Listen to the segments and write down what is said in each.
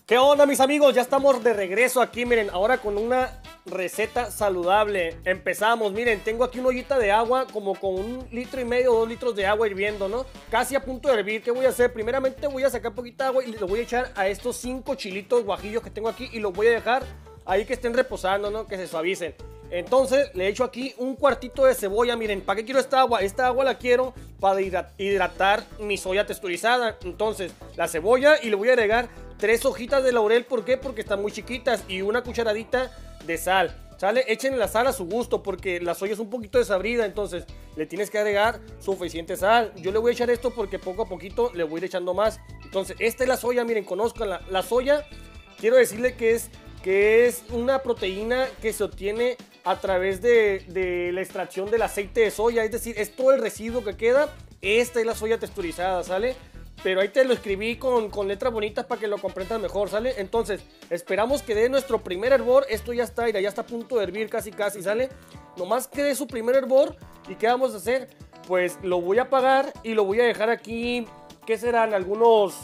¿Qué onda, mis amigos? Ya estamos de regreso aquí, miren, ahora con una receta saludable. Empezamos, miren, tengo aquí una ollita de agua, como con 1,5 litros, 2 litros de agua hirviendo, ¿no? Casi a punto de hervir. ¿Qué voy a hacer? Primeramente voy a sacar poquita agua y le voy a echar a estos 5 chilitos guajillos que tengo aquí y los voy a dejar ahí que estén reposando, ¿no? Que se suavicen. Entonces le echo aquí un cuartito de cebolla. Miren, ¿para qué quiero esta agua? Esta agua la quiero para hidratar mi soya texturizada. Entonces la cebolla, y le voy a agregar 3 hojitas de laurel. ¿Por qué? Porque están muy chiquitas. Y una cucharadita de sal. ¿Sale? Echen la sal a su gusto porque la soya es un poquito desabrida. Entonces le tienes que agregar suficiente sal. Yo le voy a echar esto porque poco a poquito le voy a ir echando más. Entonces esta es la soya. Miren, conozcanla. La soya, quiero decirle que es una proteína que se obtiene a través de la extracción del aceite de soya. Es decir, es todo el residuo que queda. Esta es la soya texturizada, ¿sale? Pero ahí te lo escribí con letras bonitas para que lo comprendas mejor, ¿sale? Entonces, esperamos que dé nuestro primer hervor. Esto ya está, ya está a punto de hervir casi, ¿sale? Nomás que dé su primer hervor. ¿Y qué vamos a hacer? Pues lo voy a apagar y lo voy a dejar aquí. ¿Qué serán? Algunos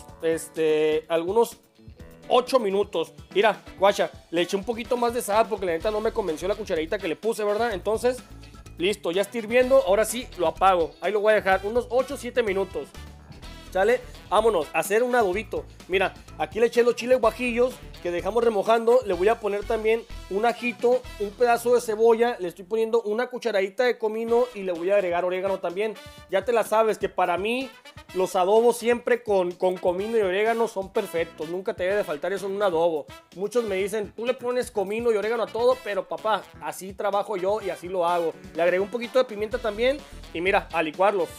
8 minutos. Mira, guacha, le eché un poquito más de sal porque la neta no me convenció la cucharadita que le puse, ¿verdad? Entonces, listo, ya está hirviendo. Ahora sí, lo apago. Ahí lo voy a dejar unos 8-7 minutos. ¿Sale? Vámonos a hacer un adobito. Mira, aquí le eché los chiles guajillos que dejamos remojando. Le voy a poner también un ajito, un pedazo de cebolla. Le estoy poniendo una cucharadita de comino y le voy a agregar orégano también. Ya te la sabes que para mí los adobos siempre con comino y orégano son perfectos. Nunca te debe de faltar eso en un adobo. Muchos me dicen, tú le pones comino y orégano a todo, pero papá, así trabajo yo y así lo hago. Le agregué un poquito de pimienta también y mira, a licuarlo.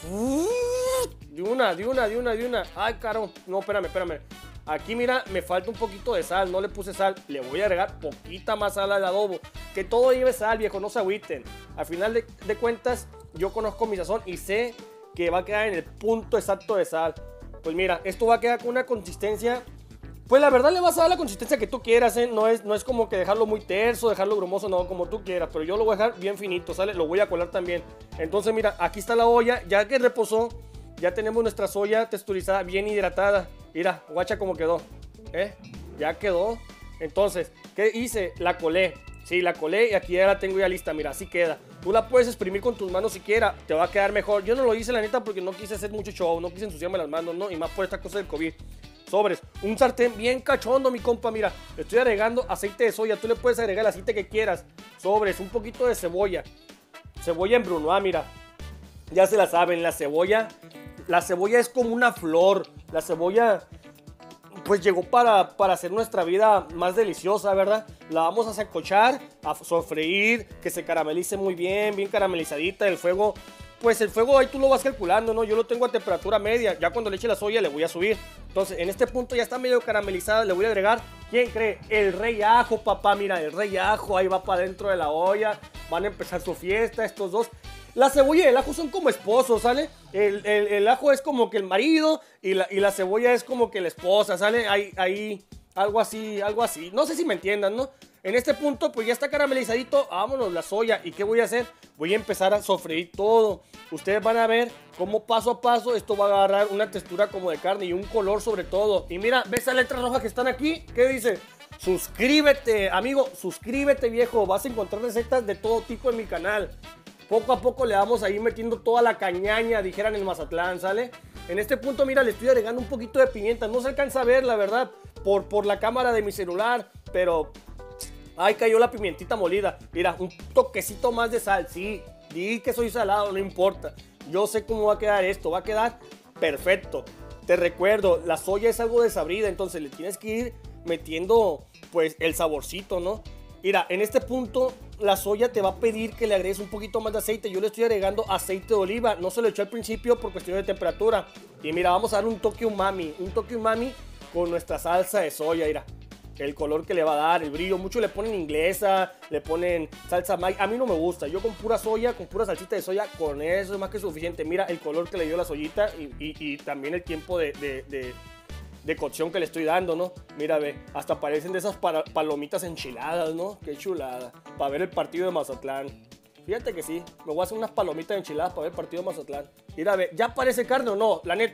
De una. Ay, caro. No, espérame. Aquí, mira, me falta un poquito de sal. No le puse sal. Le voy a agregar poquita más sal al adobo. Que todo lleve sal, viejo. No se agüiten. Al final de cuentas, yo conozco mi sazón y sé que va a quedar en el punto exacto de sal. Pues mira, esto va a quedar con una consistencia. Pues la verdad le vas a dar la consistencia que tú quieras, ¿eh? No es como que dejarlo muy terso, dejarlo grumoso, no, como tú quieras. Pero yo lo voy a dejar bien finito, ¿sale? Lo voy a colar también. Entonces, mira, aquí está la olla. Ya que reposó, ya tenemos nuestra soya texturizada, bien hidratada. Mira, guacha cómo quedó, ¿eh? Ya quedó. Entonces, ¿qué hice? La colé. Sí, la colé y aquí ya la tengo ya lista. Mira, así queda. Tú la puedes exprimir con tus manos si quieras. Te va a quedar mejor. Yo no lo hice, la neta, porque no quise hacer mucho show. No quise ensuciarme las manos, ¿no? Y más por esta cosa del COVID. Sobres. Un sartén bien cachondo, mi compa. Mira, le estoy agregando aceite de soya. Tú le puedes agregar el aceite que quieras. Sobres. Un poquito de cebolla. Cebolla en brunoise, mira. Ya se la saben, la cebolla es como una flor. La cebolla, pues llegó para hacer nuestra vida más deliciosa, ¿verdad? La vamos a sancochar, a sofreír, que se caramelice muy bien caramelizadita. El fuego, pues el fuego ahí tú lo vas calculando, ¿no? Yo lo tengo a temperatura media. Ya cuando le eche la soya le voy a subir. Entonces, en este punto ya está medio caramelizada. Le voy a agregar, ¿quién cree? El rey ajo, papá. Mira, el rey ajo ahí va para dentro de la olla. Van a empezar su fiesta estos dos. La cebolla y el ajo son como esposos, ¿sale? El ajo es como que el marido y la cebolla es como que la esposa, ¿sale? Ahí algo así. No sé si me entiendan, ¿no? En este punto, pues ya está caramelizadito. Vámonos, la soya. ¿Y qué voy a hacer? Voy a empezar a sofreír todo. Ustedes van a ver cómo paso a paso esto va a agarrar una textura como de carne y un color sobre todo. Y mira, ¿ves esas letras rojas que están aquí? ¿Qué dice? Suscríbete, amigo. Suscríbete, viejo. Vas a encontrar recetas de todo tipo en mi canal. Poco a poco le vamos a ir metiendo toda la cañaña, dijeran en Mazatlán, ¿sale? En este punto, mira, le estoy agregando un poquito de pimienta. No se alcanza a ver, la verdad, por la cámara de mi celular, pero ahí cayó la pimientita molida. Mira, un toquecito más de sal. Sí, di que soy salado, no importa. Yo sé cómo va a quedar esto, va a quedar perfecto. Te recuerdo, la soya es algo desabrida, entonces le tienes que ir metiendo, pues, el saborcito, ¿no? Mira, en este punto la soya te va a pedir que le agregues un poquito más de aceite. Yo le estoy agregando aceite de oliva. No se lo eché al principio por cuestión de temperatura. Y mira, vamos a dar un toque umami con nuestra salsa de soya. Mira, el color que le va a dar, el brillo. Muchos le ponen inglesa, le ponen salsa Maggi. A mí no me gusta. Yo con pura soya, con pura salsita de soya, con eso es más que suficiente. Mira el color que le dio la soyita y también el tiempo de cocción que le estoy dando, ¿no? Mira, ve, hasta parecen de esas palomitas enchiladas, ¿no? Qué chulada. Para ver el partido de Mazatlán. Fíjate que sí, me voy a hacer unas palomitas enchiladas para ver el partido de Mazatlán. Mira, ve, ¿ya parece carne o no? La neta,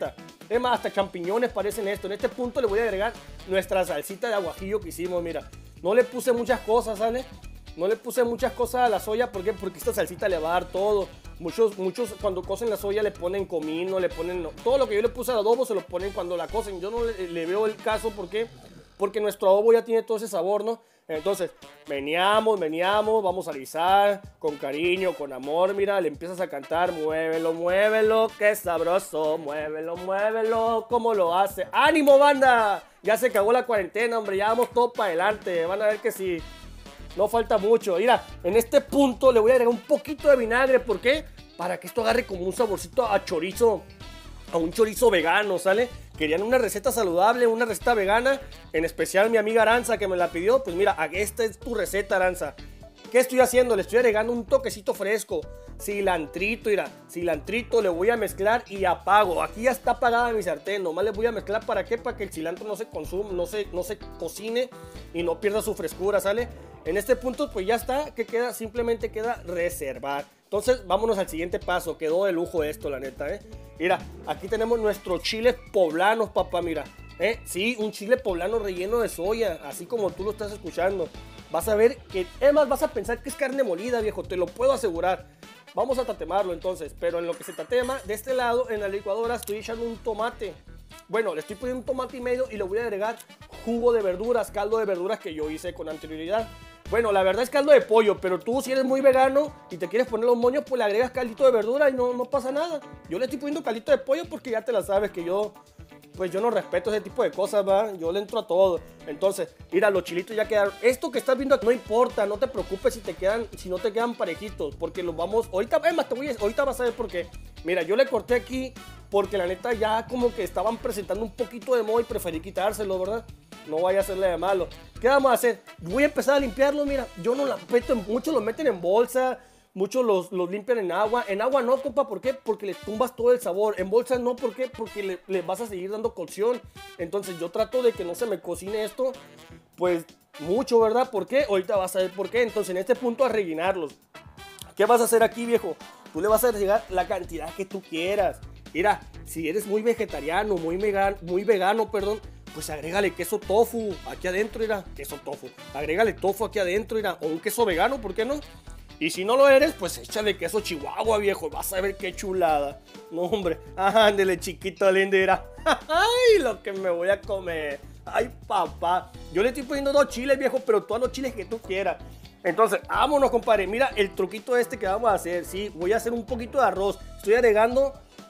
Es más, hasta champiñones parecen esto. En este punto le voy a agregar nuestra salsita de aguajillo que hicimos, mira. No le puse muchas cosas, ¿sale? No le puse muchas cosas a la soya, ¿por qué? Porque esta salsita le va a dar todo. Muchos cuando cocen la soya le ponen comino, le ponen... Todo lo que yo le puse al adobo se lo ponen cuando la cocen. Yo no le veo el caso, ¿por qué? Porque nuestro adobo ya tiene todo ese sabor, ¿no? Entonces, meneamos, vamos a alisar con cariño, con amor, mira, le empiezas a cantar, muévelo, muévelo, qué sabroso, muévelo, muévelo, ¿cómo lo hace? ¡Ánimo, banda! Ya se acabó la cuarentena, hombre, ya vamos todo para adelante, van a ver que sí, no falta mucho. Mira, en este punto le voy a agregar un poquito de vinagre, ¿por qué? Para que esto agarre como un saborcito a chorizo, a un chorizo vegano, ¿sale? Querían una receta saludable, una receta vegana, en especial mi amiga Aranza que me la pidió. Pues mira, esta es tu receta, Aranza. ¿Qué estoy haciendo? Le estoy agregando un toquecito fresco, cilantrito, mira, cilantrito, le voy a mezclar y apago. Aquí ya está apagada mi sartén, nomás le voy a mezclar, ¿para qué? Para que el cilantro no se consuma, no se cocine y no pierda su frescura, ¿sale? En este punto pues ya está, ¿qué queda? Simplemente queda reservar. Entonces vámonos al siguiente paso, quedó de lujo esto, la neta, Mira, aquí tenemos nuestros chiles poblanos, papá, mira. Sí, un chile poblano relleno de soya, así como tú lo estás escuchando. Vas a ver que, además vas a pensar que es carne molida, viejo, te lo puedo asegurar. Vamos a tatemarlo entonces, pero en lo que se tatema, de este lado, en la licuadora, estoy echando un tomate. Bueno, le estoy poniendo un tomate y medio y le voy a agregar jugo de verduras, caldo de verduras que yo hice con anterioridad. Bueno, la verdad es caldo de pollo, pero tú si eres muy vegano y te quieres poner los moños, pues le agregas caldito de verdura y no pasa nada. Yo le estoy poniendo caldito de pollo porque ya te la sabes que yo no respeto ese tipo de cosas, ¿va? Yo le entro a todo. Entonces, mira, los chilitos ya quedaron. Esto que estás viendo aquí no importa, no te preocupes si no te quedan parejitos, porque los vamos... Ahorita, ahorita vas a ver por qué. Mira, yo le corté aquí porque la neta ya como que estaban presentando un poquito de moho y preferí quitárselo, ¿verdad? No vaya a hacerle de malo. ¿Qué vamos a hacer? Voy a empezar a limpiarlo, mira. Yo no la meto, muchos los meten en bolsa, muchos los limpian en agua. En agua no, compa, ¿por qué? Porque le tumbas todo el sabor. En bolsa no, ¿por qué? Porque le vas a seguir dando cocción. Entonces yo trato de que no se me cocine esto, pues mucho, ¿verdad? ¿Por qué? Ahorita vas a ver por qué. Entonces en este punto a rellenarlos. ¿Qué vas a hacer aquí, viejo? Tú le vas a agregar la cantidad que tú quieras. Mira, si eres muy vegetariano, muy vegano, perdón, pues agrégale queso tofu aquí adentro, mira, queso tofu. Agrégale tofu aquí adentro, mira, o un queso vegano, ¿por qué no? Y si no lo eres, pues échale queso chihuahua, viejo, vas a ver qué chulada. No, hombre, ándele, chiquito lindo, mira. Ay, lo que me voy a comer. Ay, papá. Yo le estoy poniendo 2 chiles, viejo, pero todos los chiles que tú quieras. Entonces, vámonos, compadre. Mira el truquito este que vamos a hacer. Sí, voy a hacer un poquito de arroz. Estoy agregando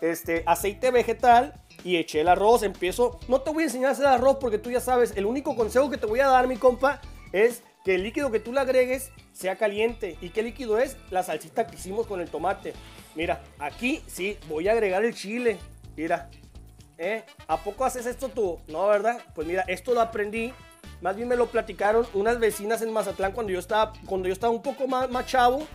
aceite vegetal y eché el arroz. Empiezo. No te voy a enseñar a hacer arroz porque tú ya sabes. El único consejo que te voy a dar, mi compa, es que el líquido que tú le agregues sea caliente. ¿Y qué líquido es? La salsita que hicimos con el tomate. Mira, aquí sí, voy a agregar el chile. Mira, ¿a poco haces esto tú? No, ¿verdad? Pues mira, esto lo aprendí. Más bien me lo platicaron unas vecinas en Mazatlán cuando yo estaba un poco más chavo.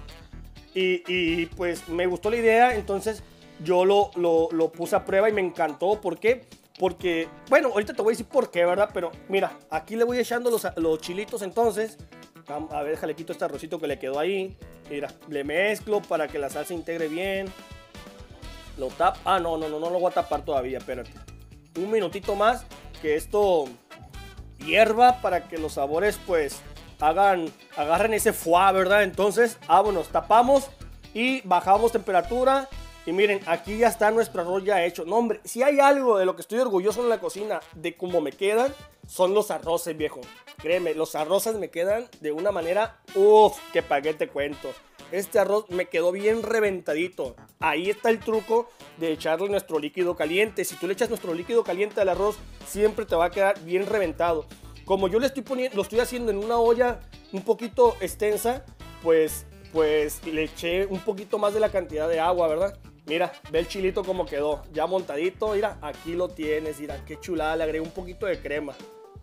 Y pues me gustó la idea, entonces yo lo puse a prueba y me encantó. ¿Por qué? Porque, bueno, ahorita te voy a decir por qué, ¿verdad? Pero mira, aquí le voy echando los chilitos entonces. A ver, déjale quito este arrocito que le quedó ahí. Mira, le mezclo para que la salsa se integre bien. Lo tapo. Ah, no lo voy a tapar todavía, espérate. Un minutito más que esto hierva para que los sabores pues agarren ese foie, ¿verdad? Entonces, vámonos, tapamos y bajamos temperatura. Y miren, aquí ya está nuestro arroz ya hecho. No, hombre, si hay algo de lo que estoy orgulloso en la cocina, de cómo me quedan, son los arroces, viejo. Créeme, los arroces me quedan de una manera, uff, que pa' qué te cuento. Este arroz me quedó bien reventadito. Ahí está el truco de echarle nuestro líquido caliente. Si tú le echas nuestro líquido caliente al arroz, siempre te va a quedar bien reventado. Como yo le estoy poniendo, lo estoy haciendo en una olla un poquito extensa, pues le eché un poquito más de la cantidad de agua, ¿verdad? Mira, ve el chilito como quedó, ya montadito, mira, aquí lo tienes, mira, qué chulada, le agregué un poquito de crema.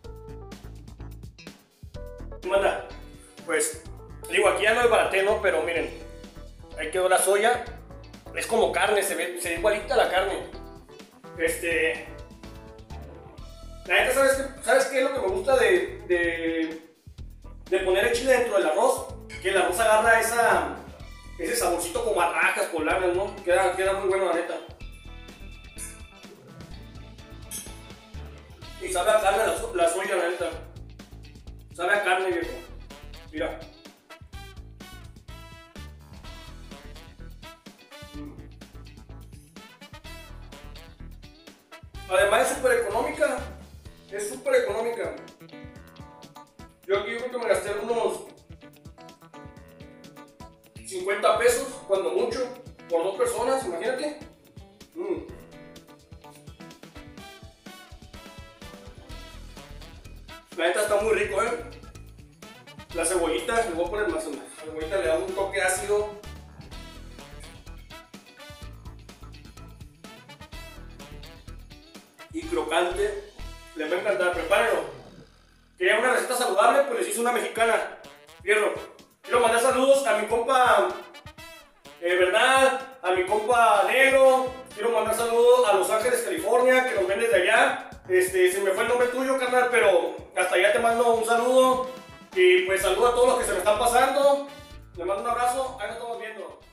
Manda, pues, digo, aquí ya lo desbaraté, ¿no? Pero miren, ahí quedó la soya, es como carne, se ve igualita la carne. La neta, ¿sabes qué es lo que me gusta de poner el chile dentro del arroz? Que el arroz agarra ese saborcito como a rajas poblanas, ¿no? Queda muy bueno, la neta. Y sabe a carne la soya, la neta. Sabe a carne, viejo. Mira. Además es súper económica. Es súper económica. Yo aquí creo que me gasté unos 50 pesos, cuando mucho, por 2 personas, imagínate. La neta está muy rico, La cebollita, le voy a poner más o menos. La cebollita le da un toque ácido. Y crocante. Les va a encantar, prepárenlo. Quería una receta saludable, pues les hice una mexicana. Fierro. Quiero mandar saludos a mi compa, ¿verdad? A mi compa Negro. Quiero mandar saludos a Los Ángeles, California, que nos ven desde allá. Se me fue el nombre tuyo, carnal, pero hasta allá te mando un saludo. Y pues saludo a todos los que se me están pasando. Les mando un abrazo, ahí nos estamos viendo.